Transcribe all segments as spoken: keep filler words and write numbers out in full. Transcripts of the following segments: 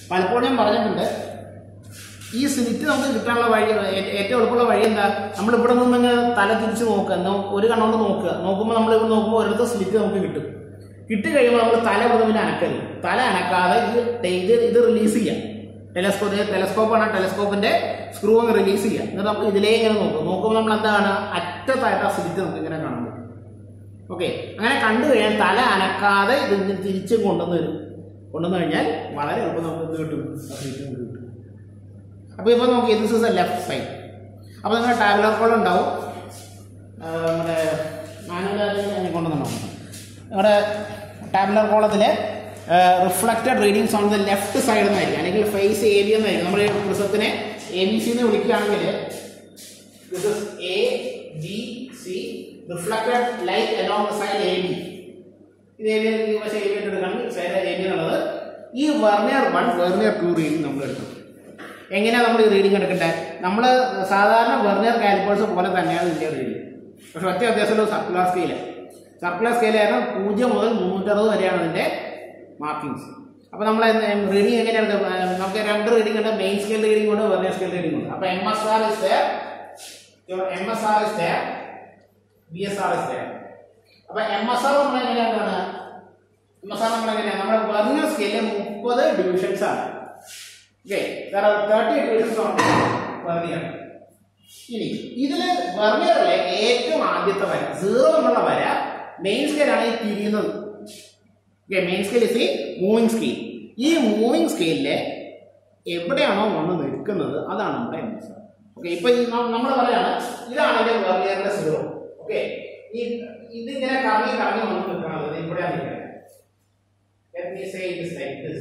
പലപ്പോഴും ഞാൻ പറഞ്ഞിട്ടുണ്ട് ഈ സ്ലിറ്റ് നമുക്ക് കിട്ടാനുള്ള വഴി ഏറ്റവും എളുപ്പമുള്ള വഴി എന്താ, നമ്മളിവിടെ നിന്ന് തല തിരിച്ച് നോക്കുക, ഒരു കണ്ണുകൊണ്ട് നോക്കുക, നോക്കുമ്പോൾ നമ്മൾ ഇവിടെ നോക്കുമ്പോൾ ഒരിടത്ത് സ്ലിറ്റ് നമുക്ക് കിട്ടും. കിട്ടി കഴിയുമ്പോൾ നമ്മൾ തല ഇവിടെ പിന്നെ അനക്കരുത്. തല അനക്കാതെ ഇത് ഇത് ഇത് റിലീസ് ചെയ്യാം. ടെലസ്കോപ്പ് ടെലസ്കോപ്പാണ് ടെലസ്കോപ്പിന്റെ സ്ക്രൂ അങ്ങ് റിലീസ് ചെയ്യാം. എന്നിട്ട് നമുക്ക് ഇതിലേ ഇങ്ങനെ നോക്കും. നോക്കുമ്പോൾ നമ്മൾ എന്താണ് അറ്റത്തായിട്ട് ആ സ്ലിറ്റ് നമുക്ക് ഇങ്ങനെ കാണുന്നത്. ഓക്കെ, അങ്ങനെ കണ്ടു കഴിഞ്ഞാൽ തല അനക്കാതെ ഇത് തിരിച്ച് കൊണ്ടുവന്ന് വരും. കൊണ്ടുവന്നു കഴിഞ്ഞാൽ വളരെ എളുപ്പം നമുക്ക് ഇത് കിട്ടും, സ്ലിറ്റ് കിട്ടും. അപ്പോൾ ഇപ്പോൾ നോക്കി, this is a left side. അപ്പോൾ നിങ്ങളുടെ ടാബ്ലർ കോളം ഉണ്ടാവും, നമ്മുടെ മാനുവൽ കൊണ്ടുവന്നുണ്ടാവും. നമ്മുടെ ടാബ്ലർ കോളത്തിൽ reflected readings on the left side എന്നായിരിക്കും, അല്ലെങ്കിൽ ഫേസ് എ ബി എന്നായിരിക്കും. നമ്മൾ വൃത്തത്തിനെ എ ബി സി എന്ന് വിളിക്കുകയാണെങ്കിൽ this is A B C reflected light along the side A B. ഇത് എ ബി പക്ഷേ എ ബി ആയിട്ട് എടുക്കുകയാണ്, സൈഡ് എ ബി എന്നുള്ളത്. ഈ vernier one vernier two reading നമ്മൾ എടുക്കും. എങ്ങനെയാണ് നമ്മൾ ഈ റീഡിങ് എടുക്കട്ടെ? നമ്മൾ സാധാരണ വെർനിയർ കാലിപ്പേഴ്സ് പോലെ തന്നെയാണ് ഇതിൻ്റെ റീഡിങ്. പക്ഷെ ഒറ്റ വ്യത്യാസമുള്ള സർക്കുലർ സ്കെയില്. സർക്കുലർ സ്കെയിൽ ആയിരുന്നു പൂജ്യം മുതൽ മുന്നൂറ്ററുപത് വരെയാണ് അതിൻ്റെ മാർക്കിങ്സ്. അപ്പോൾ നമ്മൾ റീഡിങ് എങ്ങനെയാണ്? നമുക്ക് രണ്ട് റീഡിംഗ് ഉണ്ട്, മെയിൻ സ്കെയിൽ റീഡിംഗ് ഉണ്ട്, വെർനിയർ സ്കെയിൽ റീഡിംഗ് ഉണ്ട്. അപ്പോൾ M S R is there, M S R is there, B S R is there. അപ്പോൾ എം എസ് ആർ നമ്മൾ എങ്ങനെയാണ്? എം എസ് ആർ നമ്മൾ എങ്ങനെയാണ്? നമ്മുടെ വെർനിയർ സ്കെയിലിൽ മുപ്പത് ഡിവിഷൻസ് ആണ്. Okay, there are thirty divisions on vernier. ഇനി ഇതില് വെർനിയറിലെ ഏറ്റവും ആദ്യത്തെ വര സീറോ എന്നുള്ള വര മെയിൻ സ്കെയിലാണ് ഈ തിരിയുന്നത്. ഓക്കെ, മെയിൻ സ്കെയിൽ ഇസ് ഈ മൂവിങ് സ്കെയിൽ. ഈ മൂവിങ് സ്കെയിലിലെ എവിടെയാണോ വന്ന് നിൽക്കുന്നത് അതാണ് നമ്മുടെ എം എസ് ആർ. ഓക്കെ, ഇപ്പൊ നമ്മൾ പറയാണ് ഇതാണ് എന്റെ വെർനിയറിന്റെ സീറോ. ഓക്കെ, ഈ ഇതിങ്ങനെ കറങ്ങി കറങ്ങി വന്ന് നിൽക്കുന്നത് ഇവിടെയാണ് നിൽക്കുന്നത്. Let me say it is like this.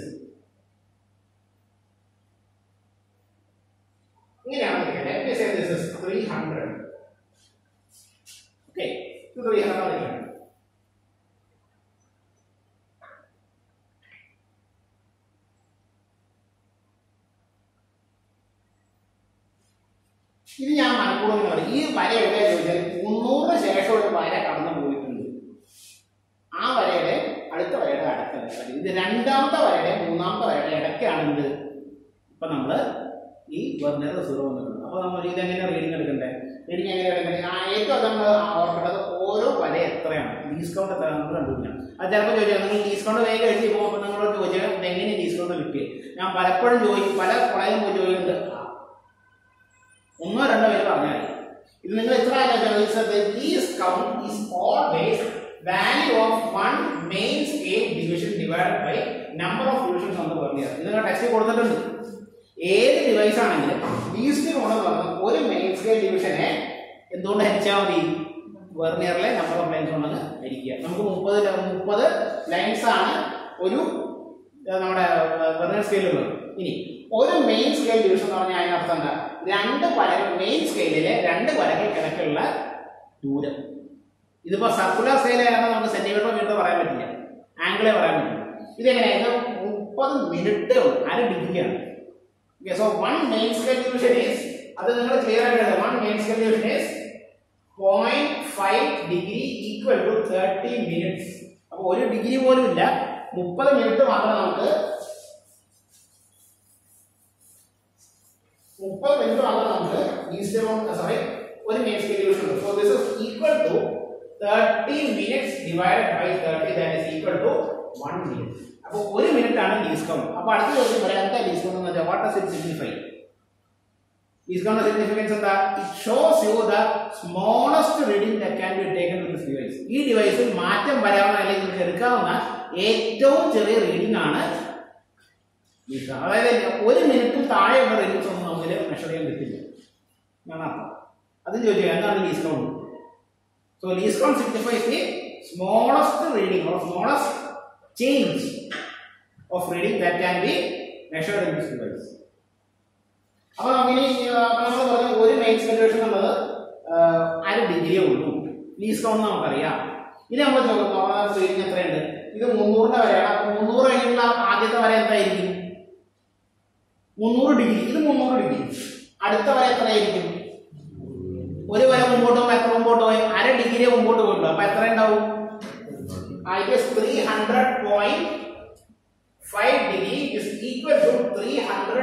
ഇങ്ങനെയാണ് നിൽക്കുന്നത്. Let me say this is three hundred. Okay, ഇത് three hundred ആണ് നിൽക്കുന്നത്. ഇത് ഞാൻ മനഃപൂർവ്വം പറയും. ഈ വര എവിടെ ചോദിച്ചാൽ മുന്നൂറിന് ശേഷം ഒരു വര കടന്നു പോയിട്ടുണ്ട്. ആ വരയുടെ അടുത്ത വരയുടെ അടുത്ത വര, ഇത് രണ്ടാമത്തെ വരയുടെ മൂന്നാമത്തെ വരയുടെ ഇടയ്ക്കാണ് ഇത്. ഇപ്പൊ നമ്മള് ഈ വെർനിയർ സീറോ വന്നിട്ടുണ്ട്. അപ്പൊ നമ്മൾ ഇതെങ്ങനെ റീഡിങ് എടുക്കണ്ടേ? റീഡിങ് എങ്ങനെ എടുക്കണ്ടേ? ആ ഏറ്റവും നമ്മൾ ഓർക്കേണ്ടത് ഓരോ വര എത്രയാണ്, ലീസ് കൗണ്ട് എത്രയാണ് നമ്മൾ കണ്ടുപിടിക്കണം. അത് ചിലപ്പോൾ ചോദിച്ചാൽ നിങ്ങൾ ലീസ് കൗണ്ട് വേഗം എഴുതി പോകുമ്പോൾ നിങ്ങളോട് ചോദിച്ചാൽ എങ്ങനെ ലീസ് കൗണ്ട് കിട്ടിയത്? ഞാൻ പലപ്പോഴും ചോദിക്കും, പല കോളേജിലും പോയി ചോദിക്കുന്നുണ്ട്, ഒന്നോ രണ്ടോ പേര് പറഞ്ഞാൽ ഇത് നിങ്ങൾ എത്ര least count is always value of one main scale division divided by number of divisions on the vernier. ഇത് നിങ്ങൾ ടെക്സ്റ്റ് കൊടുത്തിട്ടുണ്ട്. ഏത് ഡിവൈസ് ആണെങ്കിലും ലീസ്റ്റ് കൗണ്ട് എന്ന് പറഞ്ഞാൽ ഒരു മെയിൻ സ്കെയിൽ ഡിവിഷനെ എന്തുകൊണ്ട് ഹരിച്ചാൽ മതി? വെർനിയറിലെ നമ്പർ ഓഫ് ലൈൻസ് കൊണ്ടാണ് ഹരിക്കുക. നമുക്ക് മുപ്പത് മുപ്പത് ലൈൻസ് ആണ് ഒരു നമ്മുടെ വെർനിയർ സ്കെയിലുള്ളത്. ഇനി ഒരു മെയിൻ സ്കെയിൽ ഡിവിഷൻ എന്ന് പറഞ്ഞാൽ അതിനർത്ഥം എന്താ? രണ്ട് വരകൾ, മെയിൻ സ്കെയിലിലെ രണ്ട് വരകൾക്കിടയ്ക്കുള്ള ദൂരം. ഇതിപ്പോ സർക്കുലർ സ്കെയിലാണെങ്കിൽ നമുക്ക് സെന്റിമീറ്റർ മീറ്റർ പറയാൻ പറ്റില്ല, ആംഗിളേ പറയാൻ പറ്റില്ല. ഇതെങ്ങനെയാണ്? മുപ്പത് മിനിറ്റേ ഉള്ളൂ, അര ഡിഗ്രിയാണ്. So one main scale division is, അത് നിങ്ങൾ ക്ലിയർ ആയിട്ട് എഴുതാം. One main scale division is point five degree equal to thirty minutes. അപ്പൊ ഒരു ഡിഗ്രി പോലും ഇല്ല, മുപ്പത് മിനിറ്റ് മാത്രം നമുക്ക് മുപ്പത് മിനിറ്റ് മാത്രം നമുക്ക് ഈസ്റ്റ് സോറി ഒരു മെയിൻ സ്കെയിൽ ഡിവിഷൻ ഉണ്ട്. So this is equal to thirty minutes divided by thirty, that is equal to one minute. അപ്പോൾ ഒരു മിനിറ്റ് ആണ് ലീസ് കൗണ്ട്. അപ്പോൾ അടുത്ത ചോദ്യം പറയാം, എന്താ ലീസ് കൗണ്ട് എന്ന് വെച്ചാൽ what does it signify? Least count significance എന്താ? It shows you the smallest reading that can be taken with this device. ഈ ഡിവൈസിൽ മാറ്റം വരാവുന്ന അല്ലെങ്കിൽ നിങ്ങൾക്ക് എടുക്കാവുന്ന ഏറ്റവും ചെറിയ റീഡിംഗ് ആണ് ലീസ് കൗണ്ട്. അതായത് ഒരു മിനിറ്റിൽ താഴെയുള്ള റീഡിംഗ്സ് ഒന്നും നമുക്ക് മെഷർ ചെയ്യാൻ പറ്റില്ല എന്നാണ് അർത്ഥം. അതും ചോദിക്കുക എന്താണ് least count? So least count signifies the smallest reading or smallest change of reading that can be measured in this device. അപ്പോൾ അങ്ങനെ നമ്മൾ പറഞ്ഞ ഒരു മെയിൻ സ്കെയിൽ ഡിവിഷൻ എന്നുള്ളത് അര ഡിഗ്രിയേ ഉള്ളൂ. ലീസ്റ്റ് കൗണ്ട് നമുക്കറിയാം. ഇനി നമ്മൾ നോക്കുന്ന റീഡിംഗ് എത്രയുണ്ട്? ഇത് മുന്നൂറിന്റെ വരെയാണ്. അപ്പൊ മുന്നൂറ് കഴിഞ്ഞുള്ള ആദ്യത്തെ വര എന്തായിരിക്കും? മുന്നൂറ് ഡിഗ്രി. ഇത് മുന്നൂറ് ഡിഗ്രി. അടുത്ത വര എത്രയായിരിക്കും? ഒരു വര മുമ്പോട്ട് പോകുമ്പോൾ എത്ര മുമ്പോട്ട് പോയി? അര ഡിഗ്രിയെ മുമ്പോട്ട് പോയിട്ടുള്ളൂ. അപ്പൊ എത്ര ഉണ്ടാവും? Three hundred point five degree is equal to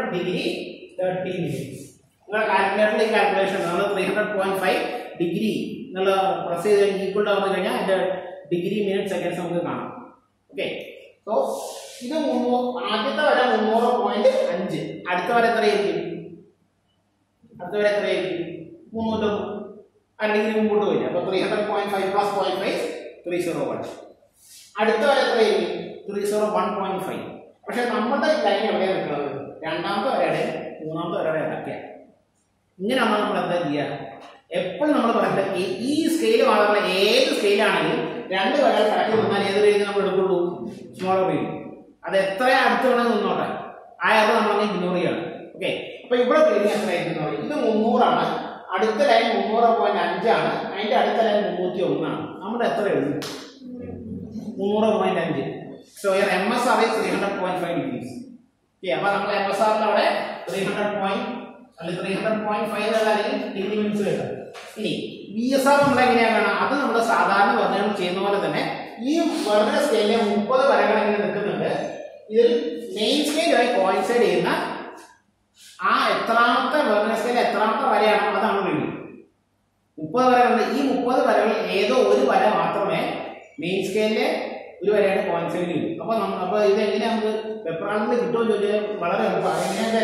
degree thirty minutes. നിങ്ങളുടെ കാൽക്കുലേറ്ററിൽ ഈ കാൽക്കുലേഷൻ നമ്മൾ three hundred point five degree എന്നുള്ള പ്രസ് ചെയ്ത് കഴിഞ്ഞാൽ ഈക്വൽ ടു വന്നു കഴിഞ്ഞാൽ അതിന്റെ ഡിഗ്രി മിനിറ്റ് സെക്കൻഡ്സ് നമുക്ക് കാണാം. ഓക്കെ, സോ ഇത് മുന്നൂറ്, ആദ്യത്തെ വരെ മുന്നൂറ് പോയിന്റ് അഞ്ച്, അടുത്ത വരെ എത്രയായിരിക്കും? അടുത്ത വരെ എത്രയായിരിക്കും? മുന്നൂറ്റൊന്ന്, അല്ലെങ്കിൽ മുമ്പോട്ട് വരിക. അപ്പൊ three hundred point five plus point five three zero one. അടുത്ത വരെ എത്രയായിരിക്കും? Three zero one point five. പക്ഷെ നമ്മുടെ ലൈൻ എവിടെയാണ് നിൽക്കുന്നത്? രണ്ടാമത്തെ വരെയുടെ മൂന്നാമത്തെ വരെയുടെ ഇടയ്ക്കാണ്. ഇങ്ങനെയാണ് നമ്മൾ എന്താ ചെയ്യുക? എപ്പോഴും നമ്മൾ പറയുന്നത് ഈ സ്കെയിൽ മാത്രമല്ല, ഏത് സ്കെയിലാണെങ്കിലും രണ്ട് വരകൾ കറക്റ്റ് നിന്നാൽ ഏത് റീഡിങ് നമ്മൾ എടുക്കുള്ളൂ? Smaller reading. അത് എത്ര അടുത്ത് വേണമെങ്കിൽ നിന്നോട്ടെ, ആ എറർ നമ്മളങ്ങനെ ഇഗ്നോർ ചെയ്യണം. ഓക്കെ, അപ്പൊ ഇവിടെ റീഡിങ് എത്രയായിരിക്കും? ഇത് മുന്നൂറാണ്, അടുത്ത ലൈൻ മുന്നൂറ് പോയിന്റ് അഞ്ചാണ്, അതിന്റെ അടുത്ത ലൈൻ മുന്നൂറ്റി ഒന്നാണ്. നമ്മുടെ എത്ര എഴുതും? മുന്നൂറ് പോയിന്റ് അഞ്ച്. So M S R three hundred point five degrees. അപ്പൊ നമ്മൾ എം എസ് ആറിൽ അവിടെ ത്രീ ഹൺഡ്രഡ് പോയിന്റ് അല്ലെങ്കിൽ ത്രീ ഹൺഡ്രഡ് പോയിന്റ് ഫൈവ് അല്ലെങ്കിൽ ഡിഗ്രി മിനിറ്റ്സ് കിട്ടും. ഇനി വി എസ് ആർ നമ്മൾ എങ്ങനെയാണ് കാണാം? അത് നമ്മൾ സാധാരണ വർദ്ധനം ചെയ്യുന്ന പോലെ തന്നെ ഈ വർദ്ധന സ്കെയിലിലെ മുപ്പത് വരകൾ ഇങ്ങനെ നിൽക്കുന്നുണ്ട്. ഇതിൽ മെയിൻ സ്കെയിലുമായി കോയിൻസൈഡ് ചെയ്യുന്ന ആ എത്രാമത്തെ വർദ്ധന സ്കെയിൽ എത്രാമത്തെ വരയാണോ അതാണ് റീഡിങ്. മുപ്പത് വരകളുണ്ട്. ഈ മുപ്പത് വരകളിൽ ഏതോ ഒരു വര മാത്രമേ മെയിൻ സ്കെയിലിലെ ഒരു വരയുടെ കോയിൻസൈഡ് ചെയ്യും. അപ്പൊ അപ്പൊ ഇത് എങ്ങനെ നമുക്ക് വെപ്രാളിൽ കിട്ടുമോ ചോദിച്ചാൽ വളരെ എളുപ്പമാണ്. എങ്ങനെയാ?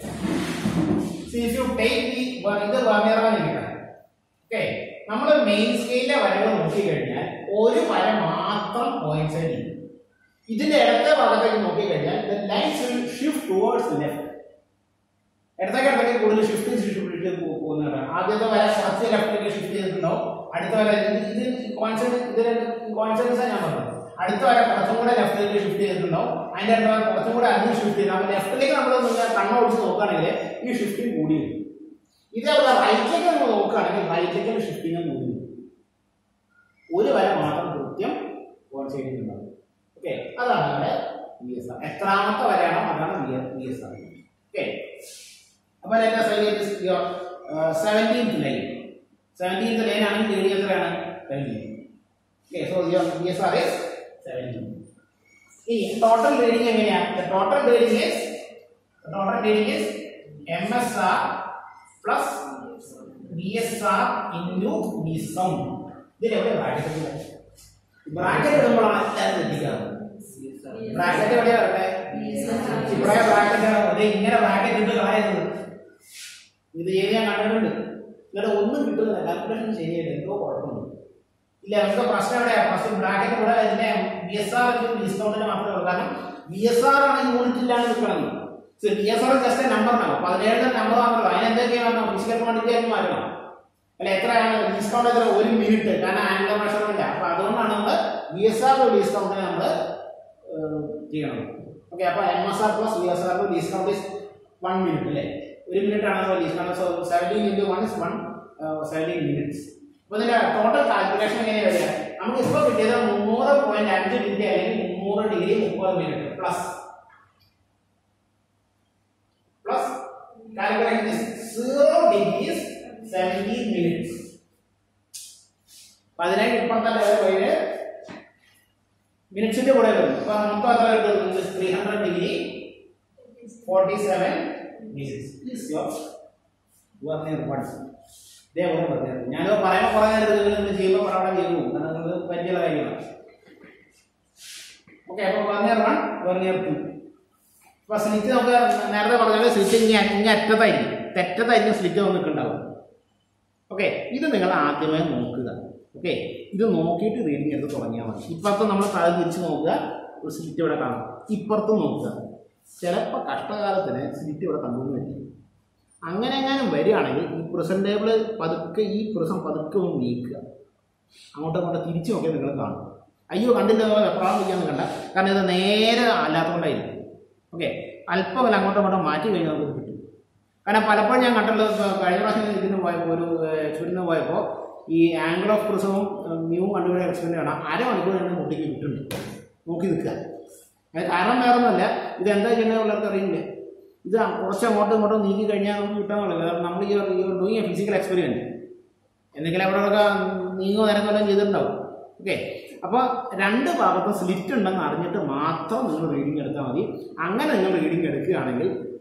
ഇത് വർണ്ണിയറാനിരിക്കണം. ഓക്കെ, നമ്മൾ മെയിൻ സ്കെയിലിലെ വരകൾ നോക്കിക്കഴിഞ്ഞാൽ ഒരു വര മാത്രം കോയിൻസൈഡ് ചെയ്യും. ഇതിന്റെ ഇടത്തെ ഭാഗത്തേക്ക് നോക്കിക്കഴിഞ്ഞാൽ ഷിഫ്റ്റ് ടുവേർഡ്സ് ലെഫ്റ്റ്. ഇടത്തേക്ക് ഇടത്തേക്ക് കൂടുതൽ ഷിഫ്റ്റ് ഷിഫ്റ്റ് പോകുന്നതാണ്. ആദ്യത്തെ വര കുറച്ച് ലെഫ്റ്റിലേക്ക് ഷിഫ്റ്റ് ചെയ്തിട്ടുണ്ടാവും, അടുത്ത വര ഇത് കോയിൻസൈഡ് ഇതിന് കോയിൻസൈഡൻസ് ഞാൻ പറഞ്ഞു. അടുത്ത വര കുറച്ചും കൂടെ ലെഫ്റ്റിലേക്ക് ഷിഫ്റ്റ് ചെയ്തിട്ടുണ്ടാവും, അതിന്റെ അടുത്ത വര കുറച്ചും കൂടെ അധികം ഷിഫ്റ്റ് ചെയ്ത് അപ്പൊ ലെഫ്റ്റിലേക്ക് നമ്മൾ കണ്ണോടിച്ച് നോക്കുകയാണെങ്കിൽ ഈ ഷിഫ്റ്റിംഗ് കൂടി വരും. ഇതേപോലെ റൈറ്റിലേക്ക് നമ്മൾ നോക്കുകയാണെങ്കിൽ റൈറ്റിലേക്ക് ഷിഫ്റ്റിംഗ് കൂടി വരും. ഒരു വര മാത്രം കൃത്യം കോയിൻസൈഡ് ഉണ്ടാവും. ഓക്കെ, അതാണ് നമ്മുടെ വി എസ് ആർ. എത്രാമത്തെ വരെയാണോ അതാണ് വി എസ് ആർ. ഓക്കെ, അപ്പൊ സെവൻറ്റീൻത് ലൈൻ സെവൻറ്റീൻത് ലൈൻ ആണെങ്കിൽ റീഡിംഗ് എത്രയാണ്? Okay, so V S R is seventeen. ഇനി ടോട്ടൽ റീഡിംഗ് എങ്ങനെയാണ്? Total reading is total reading is M S R plus V S R into V sum. ഇതിലെവിടെ bracket bracket ഇടുമ്പോഴാണ് എല്ലാവരും ശ്രദ്ധിക്കാറ്. Bracket എവിടെയാ വരട്ടെ? ഇവിടെ ബ്രാക്കറ്റ് ഇങ്ങനെ ബ്രാക്കറ്റ് ഇട്ട് കളയുന്നത് ഇത് ചെയ്ത് ഞാൻ കണ്ടിട്ടുണ്ട്. ഇവിടെ ഒന്നും കിട്ടുന്നില്ല, കാൽക്കുലേഷൻ ശരിയായിട്ട് എന്തോ കുഴപ്പമുണ്ട്. ഇല്ല, നമുക്ക് പ്രശ്നം എവിടെയാ? പ്രശ്നം ബ്രാക്കറ്റ് ഇവിടെ ഇതിന്റെ വി എസ് ആർ ഡിസ്കൗണ്ടിന് മാത്രമേ ഉള്ളൂ. കാരണം വി എസ് ആർ ആണ് യൂണിറ്റ് ഇല്ലാണ്ട് നിൽക്കണം. V S R just number ഉണ്ടാവും, പതിനേഴിന്റെ നമ്പർ മാത്രമല്ല. അതിനെന്തൊക്കെയാണ് വരണം? ഫിസിക്കൽ ക്വാണ്ടിറ്റി ആയിട്ട് മാറ്റണം. അല്ല, എത്രയാണ് ഡിസ്കൗണ്ട്? എത്ര? ഒരു മിനിറ്റ്. കാരണം ആംഗുലർ മെഷർമെന്റ്. അപ്പൊ അതുകൊണ്ടാണ് നമ്മൾ വി എസ് ആർ ഡിസ്കൗണ്ടിന് നമ്മൾ ചെയ്യണം. ഓക്കെ, അപ്പൊ M S R plus V S R discount is one minute അല്ലേ? ഒരു മിനിറ്റ് ആണ് discount. So seventeen into one is one seventeen minutes. അപ്പൊ ഇതിന്റെ ടോട്ടൽ കാൽക്കുലേഷൻ എങ്ങനെയാ വരിക? നമുക്ക് ഇപ്പോൾ കിട്ടിയത് മുന്നൂറ് പോയിന്റ് അഞ്ച് ഡിഗ്രി അല്ലെങ്കിൽ മുന്നൂറ് ഡിഗ്രി മുപ്പത് minute plus plus calculation zero degrees seventeen minutes. പതിനേഴ് ഇപ്പുറത്തെ ലെവൽ പോയിട്ട് മിനിറ്റ്സിന്റെ കൂടെ വരും. അപ്പൊ മൊത്തം എത്ര കിട്ടും? Three hundred degree forty seven minutes. ഇതേപോലെ പറഞ്ഞു ഞാനോ പറയുമ്പോൾ കുറെ നേരം നിങ്ങൾ ചെയ്യുമ്പോൾ പറവിടെ ചെയ്തു, കാരണം നിങ്ങൾക്ക് പരിചയമുള്ള കാര്യമാണ്. ഓക്കെ, അപ്പൊ വെർനിയർ വൺ വെർനിയർ ടു. അപ്പൊ സ്ലിറ്റ് നമുക്ക് നേരത്തെ പറഞ്ഞാൽ സ്ലിറ്റ് ഇങ്ങനെ ഇങ്ങനെ അറ്റത്തായിരിക്കും, തെറ്റത്തായിരിക്കും സ്ലിറ്റ് നമുക്ക് ഉണ്ടാവും. ഓക്കെ, ഇത് നിങ്ങൾ ആദ്യമേ നോക്കുക. ഓക്കെ, ഇത് നോക്കിയിട്ട് റീഡിങ് എടുത്ത് തുടങ്ങിയാൽ മതി. ഇപ്പുറത്ത് നമ്മൾ തല തിരിച്ച് നോക്കുക, ഒരു സ്ലിറ്റ് ഇവിടെ കാണാം. ഇപ്പുറത്തും നോക്കുക. ചിലപ്പോൾ കഷ്ടകാലത്തിന് സ്ലിറ്റ് ഇവിടെ കണ്ടുകൊണ്ട് വരും. അങ്ങനെ എങ്ങാനും വരികയാണെങ്കിൽ ഈ പ്രിസൻ ടേബിൾ പതുക്കെ ഈ പ്രിസം പതുക്കെ ഒന്ന് നീക്കുക. അങ്ങോട്ടും അങ്ങോട്ട് തിരിച്ചു നോക്കിയാൽ നിങ്ങൾ കാണും. അയ്യോ കണ്ടില്ല എപ്പോഴാണ് വയ്ക്കാന്ന് കണ്ട, കാരണം ഇത് നേരെ അല്ലാത്തതുകൊണ്ടായിരിക്കും. ഓക്കെ, അല്പം അല്ല അങ്ങോട്ടും അങ്ങോട്ടും മാറ്റി കഴിഞ്ഞാൽ നമുക്ക് കിട്ടും. കാരണം പലപ്പോഴും ഞാൻ കണ്ടുള്ളത് കഴിഞ്ഞ പ്രാവശ്യം ഇതിന് പോയപ്പോൾ ഒരു എക്സ്പെരിമെൻറ്റിന് പോയപ്പോൾ ഈ ആംഗിൾ ഓഫ് പ്രിസവും മ്യൂ കണ്ടുപിടിച്ച എക്സ്പെരിമെൻ്റ് ആണ് അരമണിക്കൂർ രണ്ട് കുട്ടിക്ക് കിട്ടുന്നുണ്ട്. നോക്കി നിൽക്കുക. അത് കാരണം വേറെ ഒന്നുമല്ല, ഇതെന്താ ചെയ്യുന്നത് ഉള്ളവർക്ക് അറിയില്ല. ഇത് കുറച്ച് അങ്ങോട്ടും ഇങ്ങോട്ടും നീക്കി കഴിഞ്ഞാൽ നമുക്ക് കിട്ടാന്നുള്ളത്. കാരണം നമ്മൾ ഈ ഡൂയിങ് എ ഫിസിക്കൽ എക്സ്പെരിമെൻറ്റ് എന്തെങ്കിലും അവിടെയൊക്കെ നീങ്ങോ നിരങ്ങോ ചെയ്തിട്ടുണ്ടാവും. ഓക്കെ, അപ്പോൾ രണ്ട് ഭാഗത്തും സ്ലിറ്റ് ഉണ്ടെന്ന് അറിഞ്ഞിട്ട് മാത്രം നിങ്ങൾ റീഡിങ് എടുത്താൽ മതി. അങ്ങനെ നിങ്ങൾ റീഡിങ് എടുക്കുകയാണെങ്കിൽ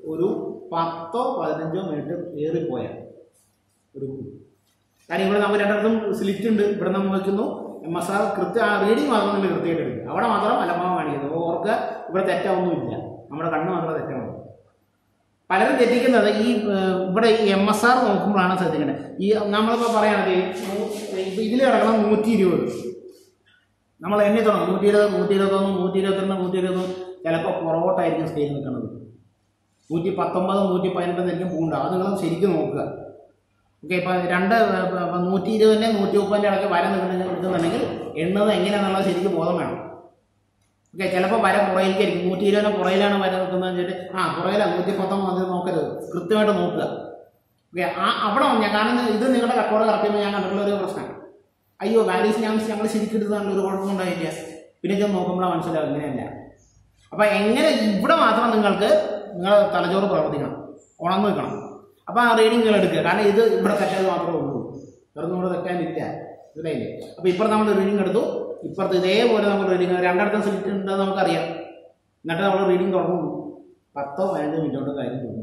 ഒരു പത്തോ പതിനഞ്ചോ മിനിറ്റ് ഏറിപ്പോയാൽ എടുക്കും. കാര്യം ഇവിടെ നമുക്ക് രണ്ടിടത്തും സ്ലിറ്റ് ഉണ്ട്. ഇവിടെ നമ്മൾ വയ്ക്കുന്നു എം എസ് ആർ കൃത്യ ആ റീഡിങ് മാത്രം നമ്മൾ കൃത്യമായിട്ട് എടുക്കുക. അവിടെ മാത്രം അലമാവ് കാണിക്കുന്നത്. അപ്പോൾ ഓർക്ക് ഇവിടെ തെറ്റാവൊന്നുമില്ല, നമ്മുടെ കണ്ണ് മാത്രം തെറ്റാവുള്ളൂ. പലരും തെറ്റിക്കുന്നത് ഈ ഇവിടെ ഈ എം എസ് ആർ നോക്കുമ്പോഴാണ് ശ്രദ്ധിക്കേണ്ടത്. ഈ നമ്മളിപ്പോൾ പറയുകയാണെങ്കിൽ ഇതിൽ കിടക്കണം നൂറ്റി ഇരുപത്, നമ്മൾ എണ്ണി തുടങ്ങും നൂറ്റി ഇരുപത് നൂറ്റി ഇരുപത്തൊന്ന് നൂറ്റി ഇരുപത്തിരണ്ട് നൂറ്റി ഇരുപത്തൊന്ന് ചിലപ്പോൾ പുറകോട്ടായിരിക്കും സ്കെയിൽ നിൽക്കുന്നത്. നൂറ്റി പത്തൊമ്പത് നൂറ്റി പതിനെട്ടെന്നായിരിക്കും പൂണ്ടാവും. അത് നിങ്ങൾ ശരിക്കും നോക്കുക. ഓക്കെ, ഇപ്പം രണ്ട് നൂറ്റി ഇരുപതിൻ്റെ നൂറ്റി മുപ്പതിൻ്റെ ഇടയ്ക്ക് വര നിൽക്കുന്നുണ്ടെങ്കിൽ എണ്ണുന്നത് എങ്ങനെയാണെന്നുള്ളത് ശരിക്കും ബോധം വേണം. ഓക്കെ, ചിലപ്പോൾ വര പുറയിലേക്കായിരിക്കും. നൂറ്റി ഇരുപതിന് പുറയിലാണ് വര നിൽക്കുന്നതെന്ന് വെച്ചിട്ട് ആ പുറയിലാണ് നൂറ്റി പത്തൊമ്പത് അത് നോക്കരുത്, കൃത്യമായിട്ട് നോക്കുക. ഓക്കെ, ആ അവിടെ ഞാൻ കാരണം ഇത് നിങ്ങളുടെ റെക്കോർഡ് കറക്റ്റ് ചെയ്യുമ്പോൾ ഞാൻ കണ്ടിട്ടുള്ള ഒരു പ്രശ്നം, അയ്യോ വാല്യൂസ് ഞാൻ ഞങ്ങൾ ശരിക്കും എടുത്താണല്ലോ, ഒരു കുഴപ്പമുണ്ടായില്ല. പിന്നെ ഞാൻ നോക്കുമ്പോഴാണ് മനസ്സിലാവും ഇങ്ങനെയല്ല. അപ്പം എങ്ങനെ ഇവിടെ മാത്രം നിങ്ങൾക്ക് നിങ്ങളുടെ തലച്ചോറ് പ്രവർത്തിക്കണം, ഉണർന്നു നിൽക്കണം. അപ്പോൾ ആ റീഡിങ് നിങ്ങൾ എടുക്കുക. കാരണം ഇത് ഇവിടെ തെറ്റാതെ മാത്രമേ ഉള്ളൂ, വെറുതെ ഇവിടെ തെറ്റാനില്ല. ഇതിലല്ലേ. അപ്പോൾ ഇപ്പുറത്ത് നമ്മൾ റീഡിങ് എടുത്തു, ഇപ്പുറത്ത് ഇതേപോലെ നമ്മൾ റീഡിങ് രണ്ടിടത്തും സെലക്ട് ഉണ്ടെന്ന് നമുക്കറിയാം. എന്നിട്ട് നമ്മൾ റീഡിങ് തുടങ്ങുന്നു. പത്തോ പതിനഞ്ചോ മിനിറ്റ് കൊണ്ട് കാര്യം തുടങ്ങും.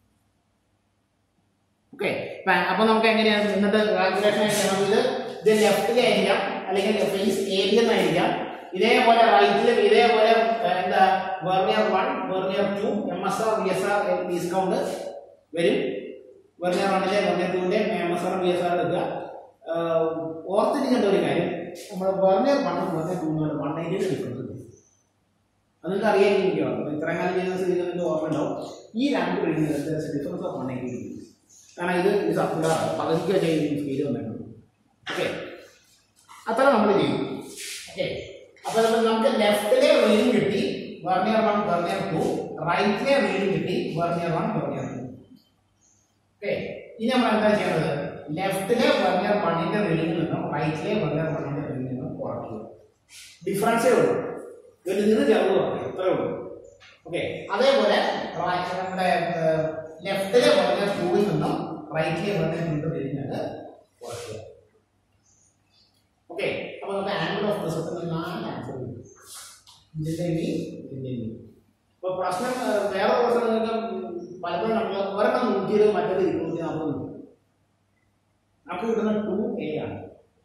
ഓക്കെ, അപ്പോൾ നമുക്ക് എങ്ങനെയാണ് എന്നിട്ട് കാൽക്കുലേഷൻ ഇത് ഇത് ലെഫ്റ്റിലായിരിക്കാം അല്ലെങ്കിൽ ഫേസ് ഏരിയ എന്നായിരിക്കാം. ഇതേപോലെ റൈറ്റിലും ഇതേപോലെ എന്താ vernier one vernier two M S R V S R discount വരും. വെർനിയർ വണ്ണിലെ വെർനിയർ ടുവിൻ്റെ M S R V S R എടുക്കുക. ഓർത്തിരിക്കേണ്ട ഒരു കാര്യം, നമ്മൾ വെർനിയർ വണ്ണും വെർനിയർ ടൂവിനും വൺ എയ്റ്റിയുടെ ഡിഫറൻസ് ഉണ്ട്. അത് നിങ്ങൾക്ക് അറിയാനിരിക്കുമോ? ഇത്രയും കാലം ചെയ്ത സ്ഥിതിക്ക് നിങ്ങൾക്ക് ഓർമ്മ ഉണ്ടാവും. ഈ രണ്ട് reading difference of one eighty degree. കാരണം ഇത് ഇത് സർക്കുലർ പകുതിക്ക് വെച്ചാൽ സ്പീഡ് വന്നിട്ടുണ്ട്. ഓക്കെ, അത്ര നമ്മൾ ചെയ്യും. ഓക്കെ, അപ്പോൾ നമുക്ക് ലെഫ്റ്റിലെ റീഡിംഗ് കിട്ടി വെർനിയർ വൺ വെർനിയർ ടു, റൈറ്റിലെ റീഡിംഗ് കിട്ടി vernier one vernier two. Okay, ഇനി നമ്മൾ എന്താ ചെയ്യേണ്ടത്? ലെഫ്റ്റിലെ വെർനിയർ വണ്ണിന്റെ റീഡിംഗിൽ നിന്നും റൈറ്റിലെ വെർനിയർ വണ്ണിന്റെ റീഡിംഗിൽ നിന്നും കുറയ്ക്കുക. ഡിഫറൻസേ ഉള്ളൂ, ഇതിന് ചെറുത് കുറയ്ക്കുക, ഇത്രേ ഉള്ളൂ. ഓക്കെ, അതേപോലെ നമ്മുടെ ലെഫ്റ്റിലെ വെർനിയർ ടൂവിൽ നിന്നും റൈറ്റിലെ വെർനിയർ ടൂവിന്റെ റീഡിംഗ് കുറയ്ക്കുക. ഓക്കെ, അപ്പോൾ നമുക്ക് ആംഗിൾ ഓഫ് പ്രിസത്തിന് നാല് ആൻസർ കിട്ടും. ഇതിൻ്റെ ഇതിൻ്റെ ഇപ്പോൾ പ്രശ്നം വേറെ പ്രശ്നം നിങ്ങൾക്ക് പലപ്പോഴും നമ്മൾ ഒരെണ്ണം നൂറ്റി ഇരുപത് മറ്റേത് ഇരുന്നൂറ്റി നാൽപ്പത് കിട്ടും. നമുക്ക് കിട്ടുന്ന ടു എ ആണ്.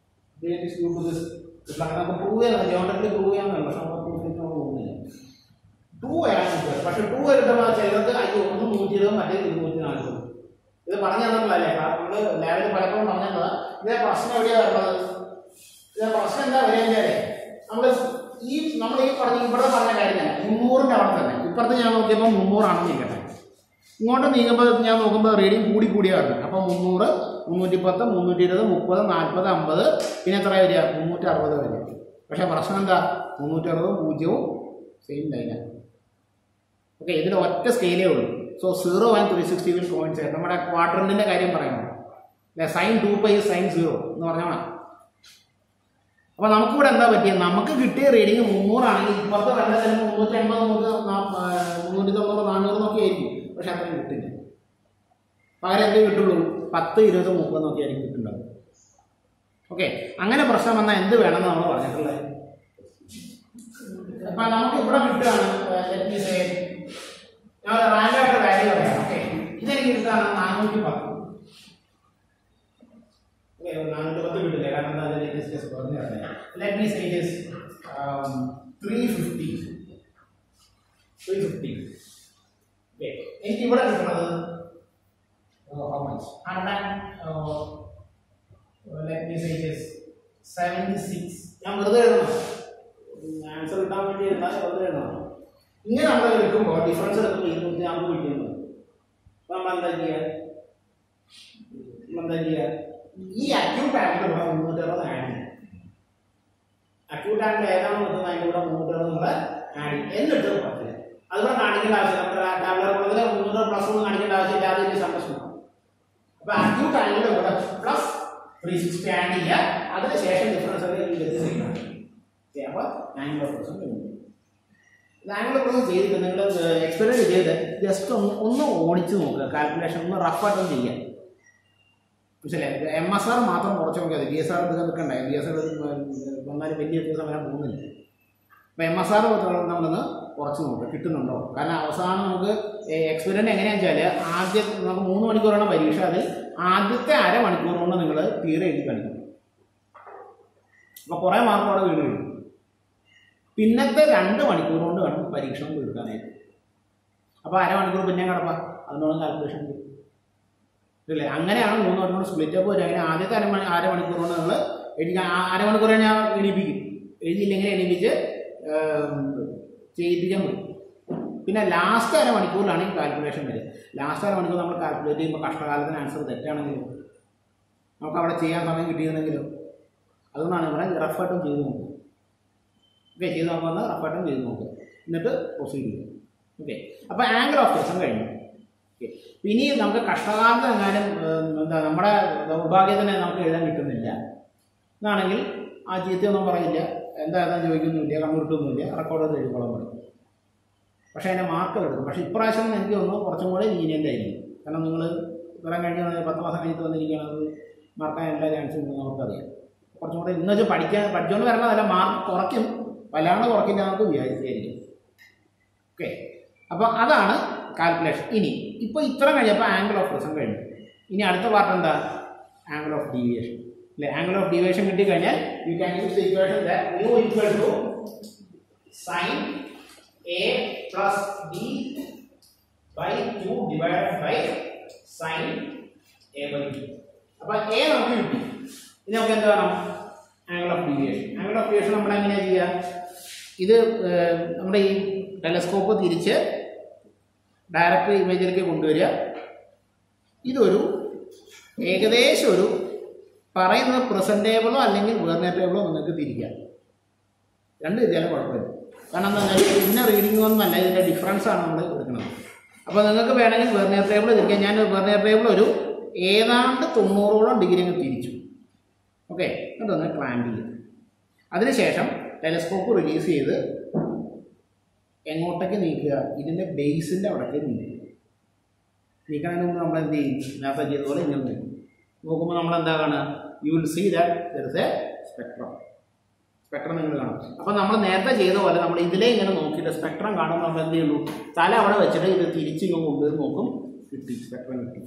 നമുക്ക് പ്രൂവ് ചെയ്യാൻ ജോമെട്രിക്കലി പ്രൂവ് ചെയ്യാമെന്നല്ല, പക്ഷെ നമ്മൾ പ്രൂവ് പോകുന്നില്ല. ടു എ ആണ് കിട്ടുക. പക്ഷെ ടു എ കിട്ടുമ്പോൾ ചിലർക്ക് അയ്യോ ഒന്ന് നൂറ്റി ഇരുപത് മറ്റേത് ഇരുന്നൂറ്റി നാൽപ്പത്. ഇത് പറഞ്ഞു തന്നിട്ടുള്ളതല്ലേ, കാരണം നമ്മൾ ലാബിൽ പലപ്പോഴും പറഞ്ഞിട്ടുള്ളത്. ഇതേ പ്രശ്നം എവിടെയാണ് വരുന്നത്? ഇതിന്റെ പ്രശ്നം എന്താ വരികയെന്ന് നമ്മൾ ഈ നമ്മൾ ഈ പറഞ്ഞ ഇവിടെ പറഞ്ഞ കാര്യം തന്നെ മുന്നൂറിൻ്റെ അവിടെ തന്നെ. ഇപ്പുറത്ത് ഞാൻ നോക്കിയപ്പോൾ മുന്നൂറാണെന്ന് നീക്കട്ടെ. ഇങ്ങോട്ട് നീങ്ങുമ്പോൾ ഞാൻ നോക്കുമ്പോൾ റീഡിങ് കൂടി കൂടിയാണ്. അപ്പോൾ മുന്നൂറ് മുന്നൂറ്റി പത്ത് മുന്നൂറ്റി ഇരുപത് മുപ്പത് നാൽപ്പത് അമ്പത് പിന്നെ എത്ര വരിക? മുന്നൂറ്റി അറുപത് വരിക. പക്ഷേ പ്രശ്നം എന്താ? മുന്നൂറ്റി അറുപതും പൂജ്യവും സെയിം ലൈനാണ്. ഓക്കെ, ഇതിൽ ഒറ്റ സ്കെയിലേ ഉള്ളൂ. So zero and three sixty will coincide. നമ്മുടെ ക്വാഡ്രന്റിൻ്റെ കാര്യം പറയണം. Sine two pi sine zero എന്ന് പറഞ്ഞാൽ. അപ്പോൾ നമുക്കിവിടെ എന്താ പറ്റിയത്? നമുക്ക് കിട്ടിയ റീഡിങ് മുന്നൂറാണെങ്കിൽ ഇപ്പുറത്ത് വേണ്ട ചിലപ്പോൾ മുന്നൂറ്റി എൺപത് മുന്നൂറ്റി മുന്നൂറ്റി തൊണ്ണൂറ് നാനൂറ് എന്നൊക്കെ ആയിരിക്കും. പക്ഷെ അത്രയും കിട്ടില്ല. പകരം എന്തേ കിട്ടുള്ളൂ? പത്ത് ഇരുപത് മുപ്പത് എന്നൊക്കെ ആയിരിക്കും കിട്ടുന്നുണ്ടാവും. ഓക്കെ, അങ്ങനെ പ്രശ്നം വന്നാൽ എന്ത് വേണമെന്ന് നമ്മൾ പറഞ്ഞിട്ടുള്ളത്. അപ്പം നമുക്ക് ഇവിടെ കിട്ടുകയാണ് ഞാൻ റാൻഡായിട്ട് വാല്യൂ പറയാം. ഓക്കെ, ഇതെനിക്ക് കിട്ടുകയാണ് നാനൂറ്റി പത്ത്. നാനൂറ്റി പത്ത് കിട്ടില്ല, കാരണം എന്താ പറഞ്ഞത്? Let me say it is three fifty three fifty. Okay, എനിക്ക് ഇവിടെ കിട്ടുന്നത് how much? Hundred. Let me say it is seventy-six. ഞാൻ വെറുതെ എഴുതണം, ആൻസർ കിട്ടാൻ വേണ്ടി എഴുതാൻ വെറുതെ എഴുതണം. ഇങ്ങനെ നമ്മൾ എടുക്കുമ്പോൾ ഡിഫറൻസ് എടുക്കുമ്പോൾ ഇരുന്നൂറ്റി നാൽപ്പത് കിട്ടുന്നത് നമ്മൾ എന്താ ചെയ്യുക? എന്താ ചെയ്യുക? ഈ അക്യൂട്ട് ആംഗിൾ ഇവിടെ മുന്നൂറ്റി അറുപത് ആഡ് ചെയ്യും. അക്യൂട്ട് ആംഗിൾ ഏതാണോ കിട്ടുന്നത് അതിൻ്റെ കൂടെ മുന്നൂറ്റി അറുപത് നമ്മൾ ആഡ് ചെയ്യും. എന്നിട്ട് പറ്റില്ല, അതുകൂടെ കാണിക്കേണ്ട ആവശ്യം നമ്മുടെ ടാബ്ലർ കൂടുതൽ മുന്നൂറ് പ്ലസ് ഒന്നും കാണിക്കേണ്ട ആവശ്യമില്ല. അതിൻ്റെ സംരക്ഷണം. അപ്പോൾ അക്യൂട്ട് ആംഗിളിൻ്റെ കൂടെ പ്ലസ് ത്രീ സിക്സ്റ്റി ആഡ് ചെയ്യുക, അതിനുശേഷം ഡിഫറൻസ് വ്യത്യസ്തമാണ്. അപ്പോൾ angle of present angle of present ചെയ്തിട്ട് നിങ്ങൾ എക്സ്പെരിമെന്റ് ചെയ്ത് ജസ്റ്റ് ഒന്ന് ഒന്ന് ഓടിച്ച് നോക്കുക, കാൽക്കുലേഷൻ ഒന്ന് റഫായിട്ടൊന്നും ചെയ്യാം. മനസ്സിലായി? എം എസ് ആർ മാത്രം കുറച്ച് നോക്കിയാൽ മതി. ബി എസ് ആർ എടുക്കാൻ നിൽക്കണ്ടേ? ബി എസ് ആർ വന്നാലും വലിയ വ്യത്യാസം വരാൻ പോകുന്നില്ല. അപ്പോൾ എം എസ് ആർ നമ്മളൊന്ന് കുറച്ച് നോക്കുക കിട്ടുന്നുണ്ടോ. കാരണം അവസാനം നമുക്ക് എക്സ്പെരിമെൻ്റ് എങ്ങനെയാണെന്ന് വെച്ചാൽ ആദ്യം നമുക്ക് മൂന്ന് മണിക്കൂറാണ് പരീക്ഷ. അതിൽ ആദ്യത്തെ അരമണിക്കൂർ കൊണ്ട് നിങ്ങൾ തീരെ എഴുതി കാണിക്കണം. അപ്പോൾ കുറേ മാർക്ക് അവിടെ വീണ് കഴിയും. പിന്നത്തെ രണ്ട് മണിക്കൂർ കൊണ്ട് വേണം പരീക്ഷ തീർക്കാനായിട്ട്. അപ്പോൾ അരമണിക്കൂർ പിന്നെ കിടപ്പാ അതിനോട് കാൽക്കുലേഷൻ ഇല്ലേ. അങ്ങനെയാണ് മൂന്ന് മണിക്കൂർ സ്പ്ലിറ്റ് അപ്പ് വരിക. അങ്ങനെ ആദ്യത്തെ അരമണി അരമണിക്കൂർ കൊണ്ട് നിങ്ങൾ എഴുതി അരമണിക്കൂർ ഞാൻ എണീപ്പിക്കും. എഴുതിയില്ലെങ്കിൽ എണീപ്പിച്ച് ചെയ്യിപ്പിക്കാൻ പറ്റും. പിന്നെ ലാസ്റ്റ് അരമണിക്കൂറിലാണ് ഈ കാൽക്കുലേഷൻ വരിക. ലാസ്റ്റ് അരമണിക്കൂർ നമ്മൾ കാൽക്കുലേറ്റ് ചെയ്യുമ്പോൾ കഷ്ടകാലത്തിന് ആൻസർ തെറ്റാണെങ്കിലും നമുക്ക് അവിടെ ചെയ്യാൻ സമയം കിട്ടിയിരുന്നെങ്കിലും അതുകൊണ്ടാണ് ഇവിടെ റഫായിട്ടും ചെയ്ത് നോക്കുക. ഓക്കെ, ചെയ്ത് നോക്കുമ്പോൾ റഫായിട്ടും ചെയ്ത് നോക്കുക, എന്നിട്ട് പ്രൊസീഡ് ചെയ്യുക. ഓക്കെ, അപ്പോൾ ആംഗിൾ ഓഫ് ക്വസ്റ്റൻ കഴിഞ്ഞു. ഓക്കെ, ഇനി നമുക്ക് കഷ്ടകാലത്ത് എങ്ങാനും എന്താ നമ്മുടെ ദൗർഭാഗ്യത്തിന് നമുക്ക് എഴുതാൻ കിട്ടുന്നില്ല എന്നാണെങ്കിൽ ആ ചീത്തയൊന്നും പറയില്ല, എന്താ എഴുതാൻ ചോദിക്കുന്നില്ല, കണ്ണുരുട്ടൊന്നുമില്ല, റെക്കോർഡ് എഴുതിക്കോളാൻ പറയും. പക്ഷേ അതിൻ്റെ മാർക്ക് എടുക്കും. പക്ഷേ ഇപ്രാവശ്യം എനിക്ക് തോന്നുന്നു കുറച്ചും കൂടെ ലീനിയൻ്റ് ആയിരിക്കും. കാരണം നിങ്ങൾ ഇത്രയും കഴിഞ്ഞ് പത്ത് മാസം കഴിഞ്ഞിട്ട് വന്നിരിക്കുകയാണെങ്കിൽ മാർക്കാൻ എല്ലാ ചാൻസും ഉണ്ടെന്ന് നമുക്കറിയാം. കുറച്ചും കൂടെ ഇന്ന് വെച്ചാൽ പഠിക്കാൻ പഠിച്ചുകൊണ്ട് വരണതല്ല, മാർക്ക് കുറയ്ക്കും, വല്ലാണ്ട് കുറയ്ക്കില്ല നമുക്ക് വിചാരിച്ചായിരിക്കും. ഓക്കെ, അപ്പോൾ അതാണ് കാൽക്കുലേഷൻ. ഇനി ഇപ്പോൾ ഇത്ര കഴിഞ്ഞപ്പോൾ ആംഗിൾ ഓഫ് റിസൺ കഴിഞ്ഞു. ഇനി അടുത്ത പാർട്ട് എന്താ? ആംഗിൾ ഓഫ് ഡീവിയേഷൻ അല്ലേ. ആംഗിൾ ഓഫ് ഡീവിയേഷൻ കിട്ടിക്കഴിഞ്ഞാൽ you can use the equation that mu equal to sine A plus B by two divided by sine A by two. അപ്പോൾ A നമുക്ക് കിട്ടി. ഇനി നമുക്ക് എന്ത് വേണം? Angle of deviation. Angle of deviation നമ്മൾ എങ്ങനെയാണ് ചെയ്യുക? ഇത് നമ്മുടെ ഈ ടെലസ്കോപ്പ് തിരിച്ച് ഡയറക്റ്റ് ഇമേജിലേക്ക് കൊണ്ടുവരിക. ഇതൊരു ഏകദേശം ഒരു പറയുന്നത് പ്രസന്റ് ടേബിളോ അല്ലെങ്കിൽ വെർനിയർ ടേബിളോ നിങ്ങൾക്ക് തിരിക്കാം. രണ്ട് തിരിച്ചാലും കുഴപ്പമില്ല. കാരണം എന്താ പറഞ്ഞാൽ ഇന്ന റീഡിംഗ് ഒന്നുമല്ല, ഇതിൻ്റെ ഡിഫറൻസ് ആണ് നമ്മൾ എടുക്കുന്നത്. അപ്പോൾ നിങ്ങൾക്ക് വേണമെങ്കിൽ വെർനിയർ ടേബിൾ തിരിക്കാം. ഞാൻ വെർനിയർ ടേബിൾ ഒരു ഏതാണ്ട് തൊണ്ണൂറോളം ഡിഗ്രി അങ്ങ് തിരിച്ചു. ഓക്കെ, എന്നിട്ടൊന്ന് ക്ലാമ്പ് ചെയ്യും. അതിനുശേഷം ടെലസ്കോപ്പ് റിലീസ് ചെയ്ത് എങ്ങോട്ടേക്ക് നീക്കുക? ഇതിൻ്റെ ബേസിൻ്റെ അവിടേക്ക് നീക്കുക. നീക്കുന്നതിന് മുമ്പ് നമ്മൾ എന്ത് ചെയ്യും? നേരത്തെ ചെയ്തതുപോലെ ഇങ്ങനെ നീക്കും. നോക്കുമ്പോൾ നമ്മൾ എന്താ കാണുക? You will see that there is a spectrum. Spectrum നിങ്ങൾ കാണും. അപ്പോൾ നമ്മൾ നേരത്തെ ചെയ്ത പോലെ നമ്മൾ ഇതിലേ ഇങ്ങനെ നോക്കിയിട്ട് സ്പെക്ട്രം കാണുമ്പോൾ നമ്മൾ എന്ത് ചെയ്യുള്ളൂ? തല അവിടെ വെച്ചിട്ട് ഇത് തിരിച്ചിങ്ങനെ കൊണ്ടുവന്ന് നോക്കും. കിട്ടി, സ്പെക്ട്രം കിട്ടി.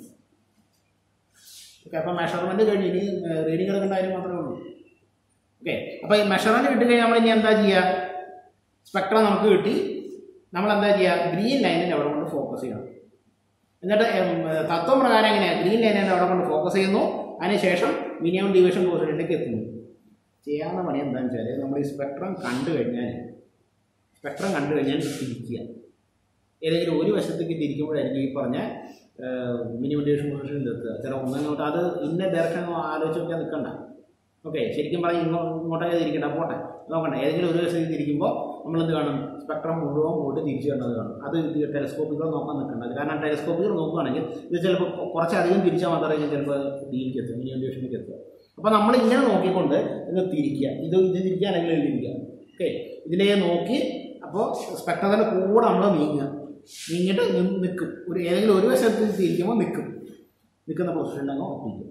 ഓക്കെ, അപ്പോൾ മെഷർമെൻറ്റ് കഴിഞ്ഞ് ഇനി റീഡിങ് എടുക്കേണ്ട കാര്യം മാത്രമേ ഉള്ളൂ. ഓക്കെ, അപ്പോൾ ഈ മെഷർമെൻറ്റ് കിട്ടിക്കഴിഞ്ഞാൽ നമ്മൾ ഇനി എന്താ ചെയ്യുക? സ്പെക്ട്രം നമുക്ക് കിട്ടി. നമ്മൾ എന്താ ചെയ്യുക? ഗ്രീൻ ലൈനിൻ്റെ അവിടെ കൊണ്ട് ഫോക്കസ് ചെയ്യണം. എന്നിട്ട് തത്വം പ്രകാരം എങ്ങനെയാണ്? ഗ്രീൻ ലൈനിൻ്റെ അവിടെ കൊണ്ട് ഫോക്കസ് ചെയ്യുന്നു. അതിനുശേഷം മിനിമം ഡിവിഷൻ പൊസിഷനിലേക്ക് എത്തുന്നു. ചെയ്യാവുന്ന പണി എന്താണെന്ന് വെച്ചാൽ നമ്മൾ ഈ സ്പെക്ട്രം കണ്ടു കഴിഞ്ഞാൽ സ്പെക്ട്രം കണ്ടു കഴിഞ്ഞാൽ തിരിക്കുക. ഏതെങ്കിലും ഒരു വശത്തേക്ക് തിരിക്കുമ്പോഴായിരിക്കും ഈ പറഞ്ഞ മിനിമം ഡിവിഷൻ പൊസിഷനിൽ എത്തുക. ചില ഒന്നങ്ങോട്ട് അത് ഇന്ന ഡയറക്ഷൻ ആലോചിച്ച് നോക്കിയാൽ നിൽക്കണ്ട. ഓക്കെ, ശരിക്കും പറഞ്ഞാൽ ഇങ്ങോ ഇങ്ങോട്ടൊക്കെ തിരിക്കണ്ട, പോട്ടെ നോക്കണ്ട. ഏതെങ്കിലും ഒരു വശത്തേക്ക് തിരിക്കുമ്പോൾ നമ്മളെന്ത് കാണും? സ്പെക്ട്രം മുഴുവൻ പോയിട്ട് തിരിച്ചു കണ്ടത് കാണും. അത് ടെലസ്കോപ്പികൾ നോക്കാൻ നിൽക്കേണ്ടത്. കാരണം ടെലസ്കോപ്പികൾ നോക്കുകയാണെങ്കിൽ ഇത് ചിലപ്പോൾ കുറച്ചധികം തിരിച്ചാൽ മാത്രമേ ചിലപ്പോൾ ഡിയിലേക്ക് എത്തും, മിനിമം ഡിവിഷനിലേക്ക് എത്തുക. അപ്പോൾ നമ്മൾ ഇങ്ങനെ നോക്കിക്കൊണ്ട് ഇത് തിരിക്കുക. ഇത് ഇത് തിരിക്കുക അല്ലെങ്കിൽ എഴുതിയിരിക്കുക. ഓക്കെ, ഇതിലേ നോക്കി അപ്പോൾ സ്പെക്ട്രത്തിൻ്റെ കൂടെ നമ്മൾ നീങ്ങുക. നീങ്ങിയിട്ട് നിൽക്കും. ഒരു ഏതെങ്കിലും ഒരു വശത്ത് തിരിക്കുമ്പോൾ നിൽക്കും. നിൽക്കുന്ന പൊസിഷനിലങ്ങ് ഉറപ്പിക്കുക.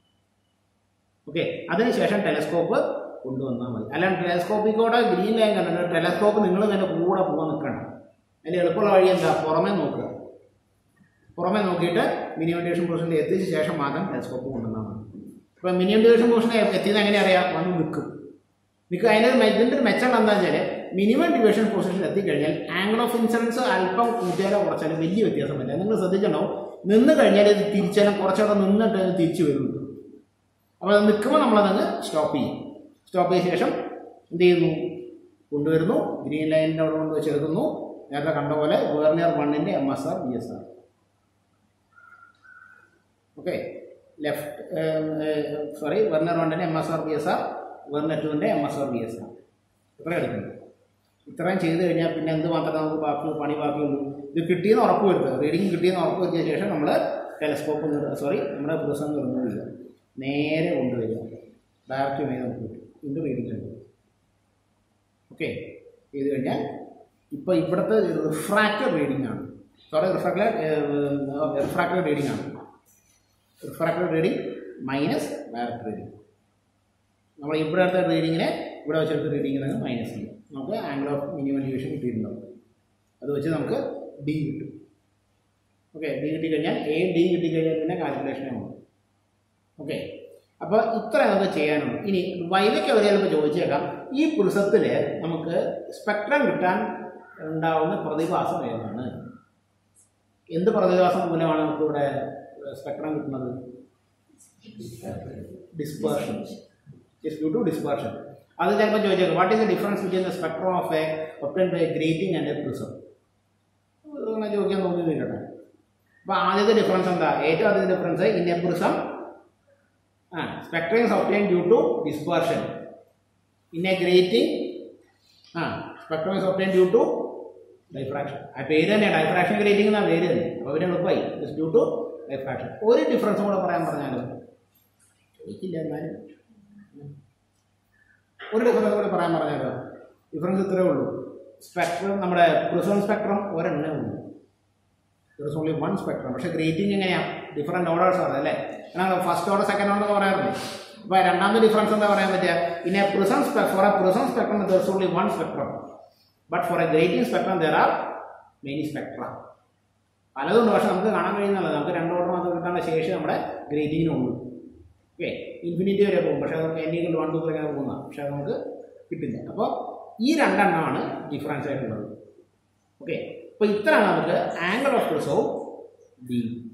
ഓക്കെ, അതിനുശേഷം ടെലസ്കോപ്പ് കൊണ്ടുവന്നാൽ മതി. അല്ലാണ്ട് ടെലസ്കോപ്പിൽ കൂടെ ഗ്രീൻ ലൈൻ കണ്ടിട്ട് ടെലസ്കോപ്പ് നിങ്ങൾ തന്നെ കൂടെ പോകാൻ നിൽക്കണം. അതിൽ എളുപ്പമുള്ള വഴി എന്താ? പുറമേ നോക്കുക. പുറമേ നോക്കിയിട്ട് മിനിമം ഡിവിഷൻ പൊസിഷനിൽ എത്തിച്ച ശേഷം മാത്രം ടെലസ്കോപ്പ് കൊണ്ടുവന്നാൽ മതി. അപ്പോൾ മിനിമം ഡിവിഷൻ പൊസിഷനെ എത്തിയത് എങ്ങനെ അറിയാം? വന്ന് നിൽക്കും. നിൽക്കുക. അതിൻ്റെ ഇതിൻ്റെ ഒരു മെച്ചം എന്താണെന്ന് വെച്ചാൽ മിനിമം ഡിവിഷൻ പൊസിഷനിൽ എത്തിക്കഴിഞ്ഞാൽ ആംഗിൾ ഓഫ് ഇൻസിഡൻസ് അല്പം കൂട്ടിയാലോ കുറച്ചാലും വലിയ വ്യത്യാസം വരില്ല. നിങ്ങൾ ശ്രദ്ധിച്ചിട്ടുണ്ടാവും, നിന്ന് കഴിഞ്ഞാൽ ഇത് തിരിച്ചാലും കുറച്ചുകൂടെ നിന്നിട്ട് അത് തിരിച്ചു വരുള്ളൂ. അപ്പോൾ അത് നിൽക്കുമ്പോൾ നമ്മളതങ്ങ് സ്റ്റോപ്പ് ചെയ്യും. സ്റ്റോപ്പ് ചെയ്ത ശേഷം എന്ത് ചെയ്യുന്നു? കൊണ്ടുവരുന്നു. ഗ്രീൻ ലൈനിൻ്റെ അവിടെ കൊണ്ട് വെച്ചെടുക്കുന്നു. നേരത്തെ കണ്ട പോലെ വെർനിയർ വണ്ണിൻ്റെ M S R B S R. Okay, left sorry vernier വണ്ണിൻ്റെ M S R B S R, vernier ടുവിൻ്റെ M S R B S R. ഇത്രയും എടുക്കുന്നു. ഇത്രയും ചെയ്ത് കഴിഞ്ഞാൽ പിന്നെ എന്ത് മാത്രമേ നമുക്ക് ബാക്കി പണി ബാക്കിയുള്ളൂ? ഇത് കിട്ടിയെന്ന് ഉറപ്പ് വരുത്തുക. റീഡിങ് കിട്ടിയെന്ന് ഉറപ്പ് വരുത്തിയ ശേഷം നമ്മൾ ടെലസ്കോപ്പ് സോറി നമ്മുടെ പ്രിസം റിമൂവ് ചെയ്യുക. നേരെ കൊണ്ടുവരിക. ഡയറക്റ്റ് ഇമേജ് നമുക്ക് കിട്ടും. ഇത് റീഡിങ് ഉണ്ട്. ഓക്കെ, ചെയ്ത് കഴിഞ്ഞാൽ ഇപ്പോൾ ഇവിടുത്തെ റിഫ്രാക്റ്റഡ് റീഡിംഗ് ആണ്. സോറി റിഫ്രാക്റ്റഡ് റിഫ്രാക്റ്റഡ് റീഡിംഗ് ആണ്. Refracted reading minus direct reading. നമ്മൾ ഇവിടെ അടുത്ത റീഡിങ്ങിനെ ഇവിടെ വെച്ചെടുത്ത് റീഡ് ചെയ്യുന്നത് മൈനസ് ചെയ്യാം. നമുക്ക് ആംഗിൾ ഓഫ് മിനിമം എലിവേഷൻ കിട്ടിയിട്ടുണ്ടാവും. അത് വെച്ച് നമുക്ക് ഡി കിട്ടും. ഓക്കെ, ഡി കിട്ടിക്കഴിഞ്ഞാൽ എ ഡി കിട്ടിക്കഴിഞ്ഞാൽ പിന്നെ കാൽക്കുലേഷനേ ഉള്ളൂ. ഓക്കെ, അപ്പോൾ ഇത്ര നമുക്ക് ചെയ്യാനുള്ളൂ. ഇനി വൈവയ്ക്ക് അവർ ചിലപ്പോൾ ചോദിച്ചേക്കാം, ഈ പ്രിസത്തിൽ നമുക്ക് സ്പെക്ട്രം കിട്ടാൻ ഉണ്ടാവുന്ന പ്രതിഭാസം ഏതാണ്? എന്ത് പ്രതിഭാസം മൂലമാണ് നമുക്കിവിടെ സ്പെക്ട്രം കിട്ടുന്നത്? Dispersion. It's due to dispersion. അത് ചിലപ്പോൾ ചോദിച്ചേക്കാം, what is the difference between the spectrum of a obtained by grating and a prism? അങ്ങനെ ചോദിക്കാൻ തോന്നിയിട്ടുണ്ട്. അപ്പോൾ ആദ്യത്തെ ഡിഫറൻസ് എന്താ? ഏറ്റവും ആദ്യത്തെ ഡിഫറൻസ് ഇൻ എ പ്രിസം ആ spectrum is obtained due to dispersion. In a grating ആ spectrum is obtained due to diffraction. ആ പേര് തന്നെ ഡൈഫ്രാക്ഷൻ ഗ്രേറ്റിംഗ് എന്നാ പേര് തന്നെ. അപ്പോൾ പിന്നെ എളുപ്പമായി, ഇറ്റ്സ് ഡ്യൂ ടു ഡൈഫ്രാക്ഷൻ. ഒരു ഡിഫറൻസും കൂടെ പറയാൻ പറഞ്ഞാലോ? ചോദിക്കില്ല, എന്നാലും ഒരു ഡിഫറൻസ് കൂടെ പറയാൻ പറഞ്ഞാലോ? ഡിഫറൻസ് ഇത്രയേ ഉള്ളൂ. സ്പെക്ട്രം നമ്മുടെ പ്രിസം സ്പെക്ട്രം ഒരെണ്ണേ ഉള്ളൂ. There is only one spectrum. പക്ഷേ ഗ്രേറ്റിംഗ് എങ്ങനെയാണ്? ഡിഫറെൻറ്റ് ഓർഡേഴ്സ് ആണ് അല്ലേ? കാരണം ഫസ്റ്റ് ഓർഡർ സെക്കൻഡ് ഓർഡർ എന്ന് പറയാറില്ലേ? അപ്പോൾ രണ്ടാമത്തെ ഡിഫറൻസ് എന്താ പറയാൻ പറ്റുക? In a prism for a prism spectrum there is only one spectrum, but for a grating spectrum there are many spectra. പലതുണ്ട്, പക്ഷെ നമുക്ക് കാണാൻ കഴിയുന്നുള്ളത് നമുക്ക് രണ്ട് ഓർഡർ മാത്രം കിട്ടാനുള്ള ശേഷി നമ്മുടെ ഗ്രേറ്റിങ്ങിനുള്ളൂ. ഓക്കെ, ഇൻഫിനിറ്റി വരെ പോകും, പക്ഷേ നമുക്ക് എന്നെ വൺ ടു ത്രീ അങ്ങനെ പോകുന്ന, പക്ഷെ അത് നമുക്ക് കിട്ടില്ല. അപ്പോൾ ഈ രണ്ടെണ്ണമാണ് ഡിഫറൻസ് ആയിട്ടുള്ളത്. ഓക്കെ, അപ്പോൾ ഇത്രയാണ് നമുക്ക് ആംഗിൾ ഓഫ് പ്രിസവും ഡി.